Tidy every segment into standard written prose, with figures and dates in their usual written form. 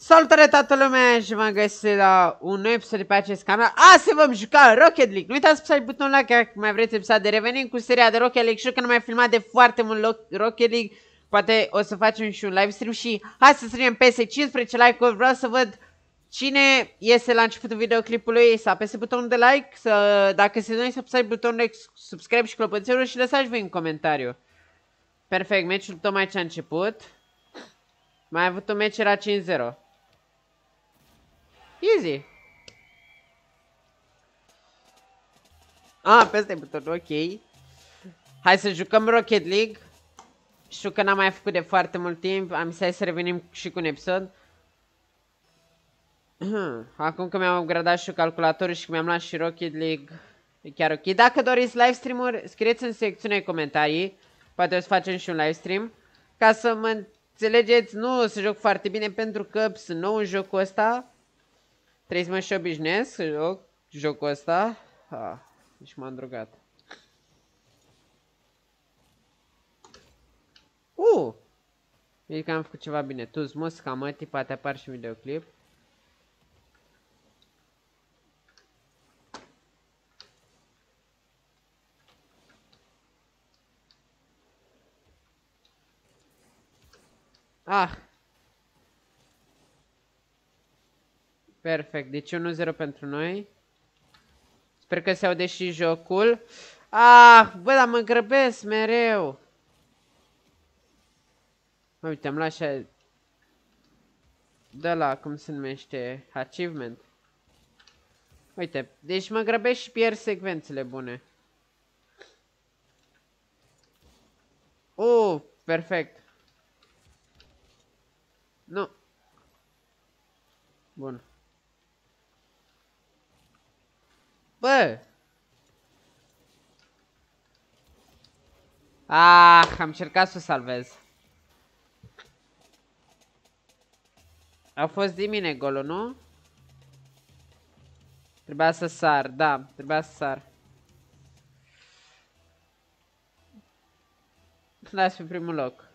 Salutare toată lumea și v-am găsit la un nou episod de pe acest canal. Astăzi vom juca Rocket League. Nu uitați să apăsați butonul like dacă mai vreți episoade. Revenim cu seria de Rocket League. Știu că nu mai filmat de foarte mult Rocket League. Poate o să facem și un live stream și hai să strângem peste 15 like-uri. Vreau să văd cine iese la începutul videoclipului să apese butonul de like. Dacă se doi să apăsați butonul de subscribe și clopoțelul și lăsați voi în comentariu. Perfect, meciul tocmai ce a început. Mai avut un meci, era 5-0. Easy. Peste butonul, ok. Hai să jucăm Rocket League. Știu că n-am mai făcut de foarte mult timp. Am zis hai să revenim și cu un episod. Acum că mi-am upgradat și calculatorul și că mi-am luat și Rocket League, e chiar ok. Dacă doriți live stream-uri, scrieți în secțiunea comentarii. Poate o să facem și un live stream. Ca să mă înțelegeți, nu o să joc foarte bine pentru că sunt nou în jocul ăsta. Trebuie să mă și obișnuiesc să joc jocul ăsta. Deci m-am drogat. Vezi că am făcut ceva bine. Tu muzica, mătii, poate apar și videoclip. Perfect, deci 1-0 pentru noi. Sper că se aude și jocul. Bă, dar mă grăbesc mereu. Uite, am luat așa de la, cum se numește, achievement. Uite, deci mă grăbesc și pierd secvențele bune. Perfect. Nu. Bun. Bă! Am încercat să o salvez. A fost din mine golul, nu? Trebuia să sar, da, trebuia să sar. Las pe primul loc.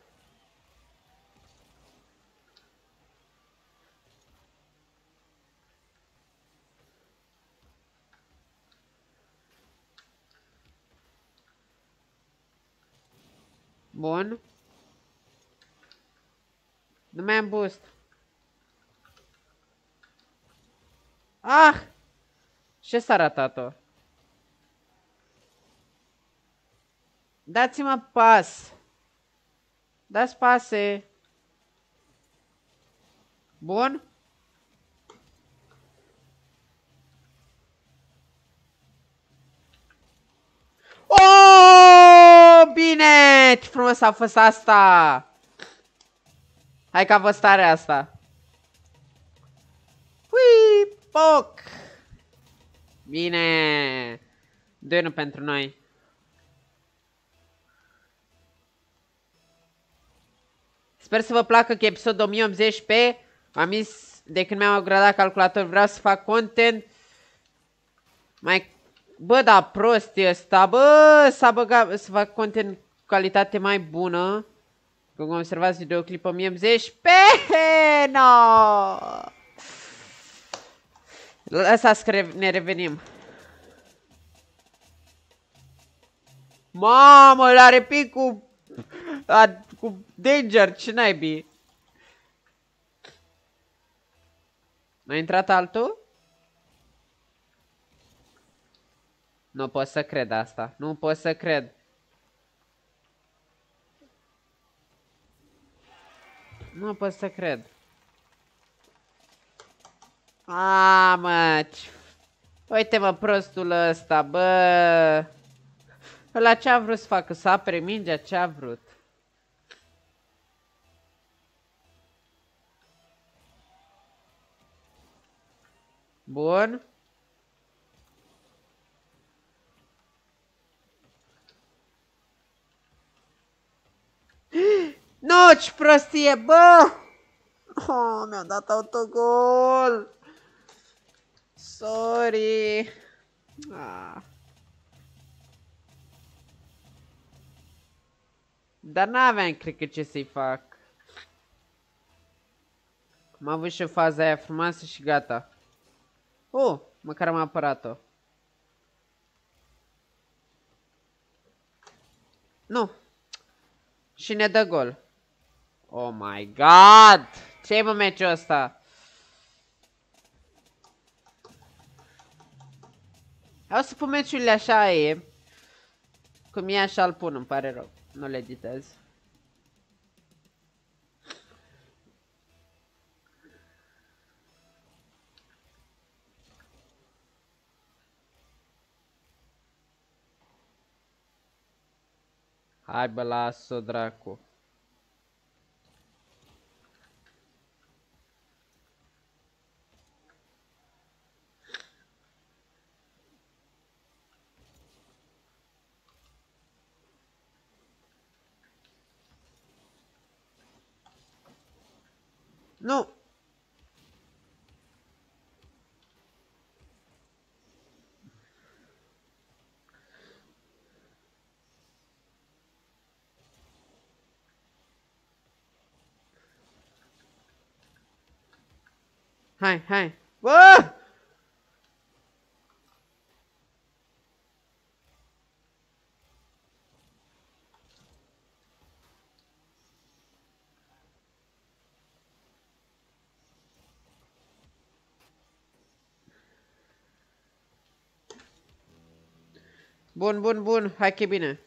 Bun. Nu mai am boost. Ce s-a ratat-o? Dați-mă pas. Dați pase. Bun. Bine! Ce frumos a fost asta! Hai că a fost tare asta. Hui, poc! Bine! 2-1 pentru noi. Sper să vă placă că episodul 1080p. Am zis de când mi-am upgradat calculator, vreau să fac content mai... Bă, da, prost e ăsta, bă, s-a băgat să fac content cu calitate mai bună. Cum observați videoclipul 1080p, no! Lăsați că ne revenim. Mamă, îl are pic cu danger, ce naibii? A intrat altul? Nu pot să cred asta, nu pot să cred. Nu pot să cred. Mă, uite mă prostul ăsta, bă. Ăla ce-a vrut să facă? Să apere mingea? Ce-a vrut? Bun. Nu, ce prostie, bă! Mi-a dat autogol! Sorry! Dar n-aveam, cred că, ce să-i fac. Am avut și faza aia frumoasă și gata. Măcar am apărat-o. Nu. Și ne dă gol. Oh my god! Ce-i mă meciul ăsta? O să pun meciurile așa e. Cum e așa îl pun, îmi pare rău. Nu le editez. Hai bă, las-o dracu. Nu! Hai, hai! Bă! Bun, bun, bun, hai că e bine.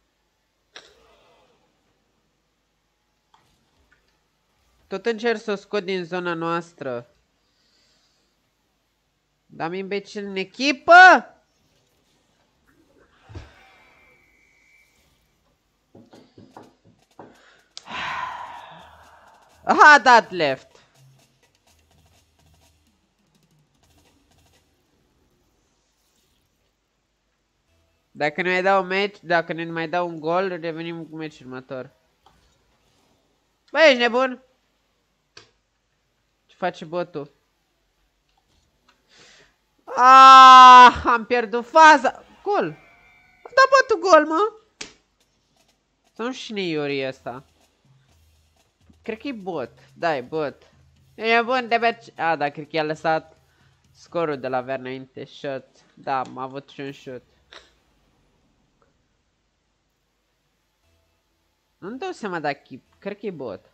Tot încerc să o scot din zona noastră. Dar am imbecil în echipă! Aha, dat left. Dacă ne mai dau un match, dacă ne mai dau un gol, revenim cu meciul următor. Băi, ești nebun? Ce face botul? Am pierdut faza. Gol. Am dat botul gol, mă. Sau nu știu cine e Iori ăsta. Cred că e bot. Da, e bot. E bun de pe... da, cred că i-a lăsat scorul de la avea înainte. Shot. Da, am avut și un shot. Nu-mi dau seama dacă cred că e bot.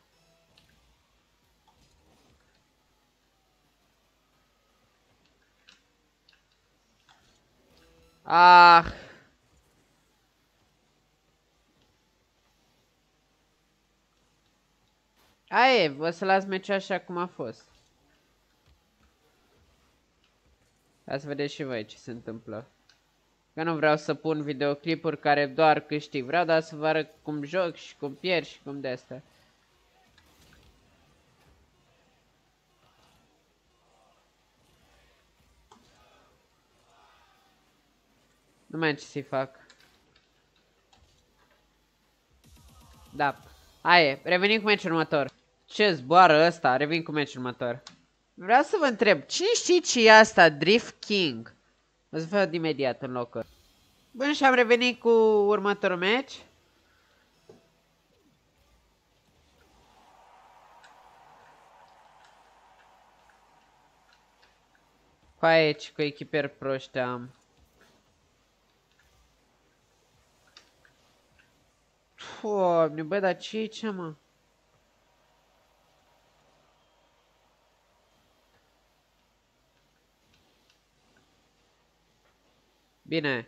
Aia e, o să las meciul așa cum a fost. Hai să vedeți și voi ce se întâmplă. Că nu vreau să pun videoclipuri care doar câștig. Vreau doar să vă arăt cum joc și cum pierd și cum de astea. Nu mai am ce să-i fac. Da. Aia, revenim cu meciul următor. Ce zboară ăsta? Revin cu meciul următor. Vreau să vă întreb, cine știe ce e asta? Drift King? O să văd imediat în locuri. Bun, și am revenit cu următorul meci. Cu aici, cu echiperi proști am. Doamne, bă, dar ce e ce, mă? Bine.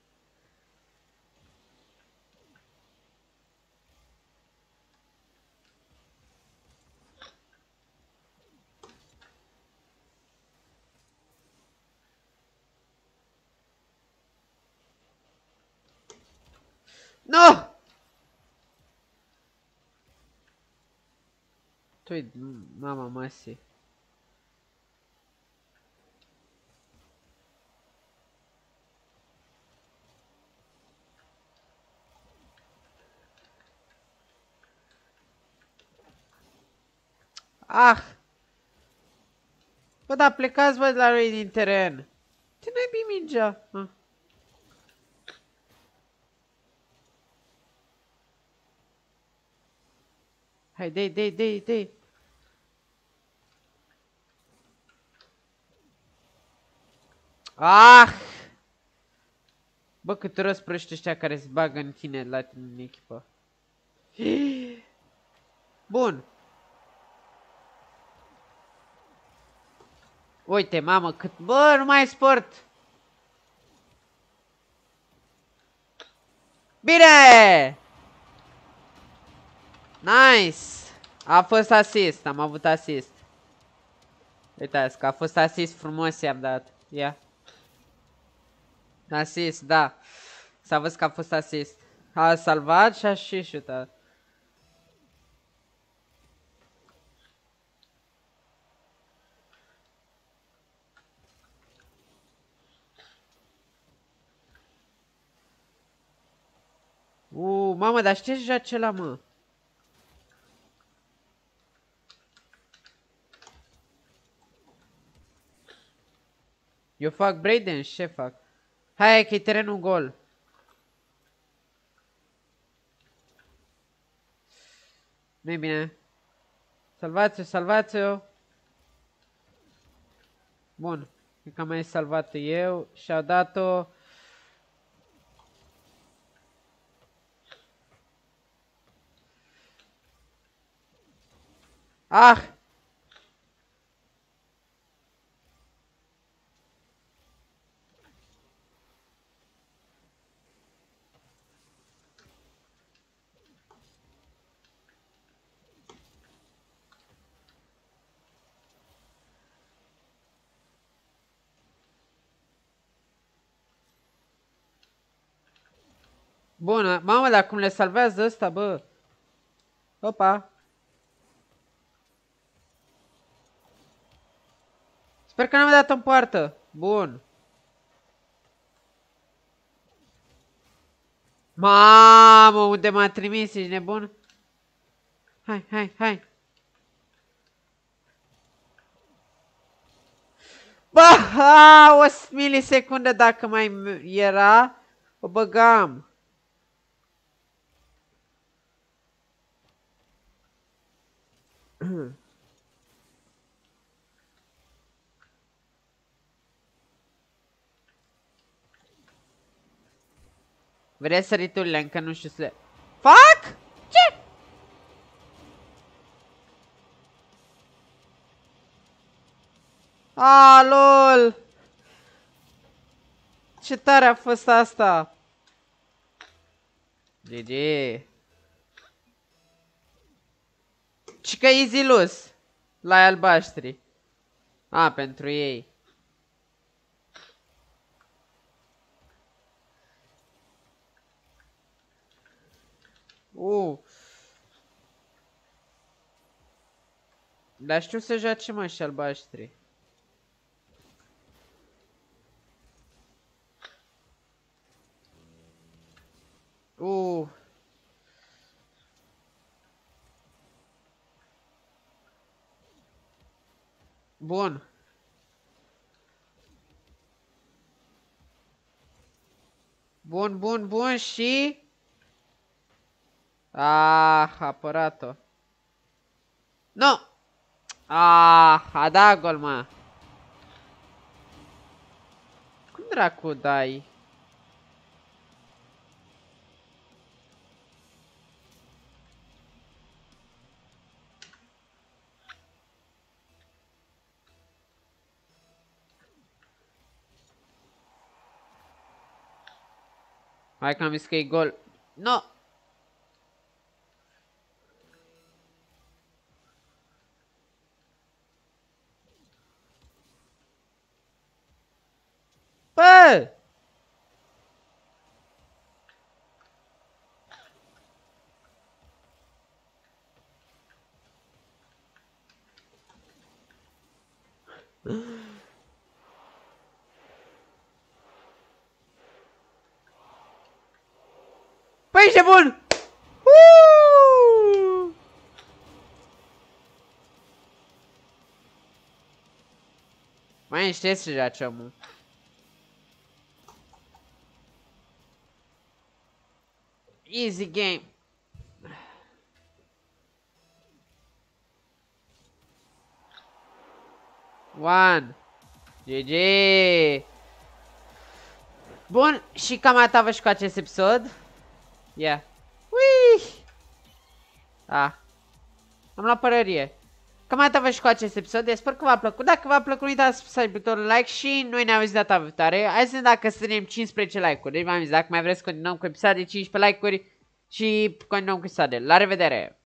No! Tu-i mama măsii. Bă, dar plecați, bă, de la lui din teren. Ce n-ai mingea? Hai, dei. Ah! Bă, cât rost proști ăștia care se bagă în tine la tine în echipă. Bun. Uite, mamă, cât... Bă, nu mai sport! Bine! Nice! A fost asist, am avut asist. Uitați că a fost asist frumos i-am dat. Ia. Asist, da. S-a văzut că a fost asist. A salvat și a și șutat. Mamă, dar știi ce joace ăla, mă? Eu fac breakdance, ce fac? Hai că e terenul gol. Nu-i bine. Salvați-o, salvați-o. Bun. Cred că am mai salvat eu și a dat-o. Ah! Bună. Mamă, dar cum le salvează ăsta, bă? Opa. Sper că n-am dat în poartă. Bun. Mamă, unde m-a trimis, ești nebun? Hai, hai, hai. Bă, o milisecundă dacă mai era, o băgam. Vreți săriturile, încă nu știu să le... Fac? Ce? Lol. Ce tare a fost asta. GG. Și că easy lose. La albaștri. Pentru ei. Dar știu să joace, mă, și albaștri. Bun. Bun, bun, bun și... apărat-o. Nu! A dat gol, mă. Cum dracu dai? Hai că am zis că e gol. Nu! Bă! Păi ești bun! Mai știi să joace omul. Easy game. One. GG. Bun, și cam atât vă și cu acest episod. Yeah. Ui! Ah. Am luat părărie. Cam atât vă și cu acest episod. Sper că v-a plăcut. Dacă v-a plăcut, nu uitați să apăsați butonul like și noi ne auzim data viitoare. Hai să vedem dacă strânem 15 like-uri. Deci v-am zis, dacă mai vreți să continuăm cu episoade, 15 like-uri și continuăm cu episoade. La revedere!